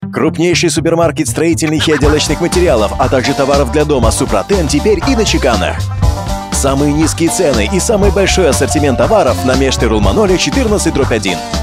Крупнейший супермаркет строительных и отделочных материалов, а также товаров для дома «Супротен» теперь и на чеканах. Самые низкие цены и самый большой ассортимент товаров на Мешты Рулманоле 14/1.